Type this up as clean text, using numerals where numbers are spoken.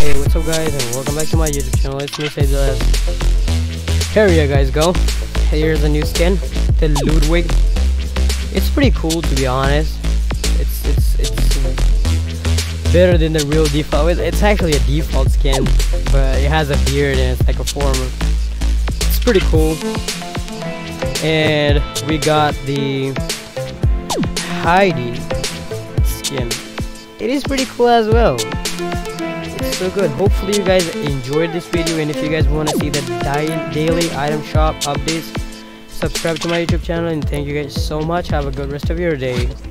Hey, what's up guys, and welcome back to my YouTube channel. It's me, Heidi. Here you guys go. Here's a new skin, the Ludwig. It's pretty cool, to be honest. It's better than the real default. It's actually a default skin, but it has a beard and it's like a former. It's pretty cool. And we got the Heidi skin. It is pretty cool as well. It's so good. Hopefully you guys enjoyed this video, and if you guys want to see the daily item shop updates, subscribe to my YouTube channel, and thank you guys so much. Have a good rest of your day.